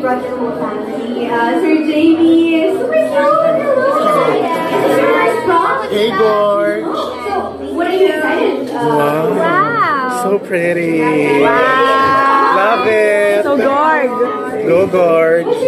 brought your whole family. Sir Jamie, super cute. Hello. Super strong. Hey, Gorg. So, what are you excited? Wow. So pretty. Wow. Love it. So Gorg. Go, Gorg.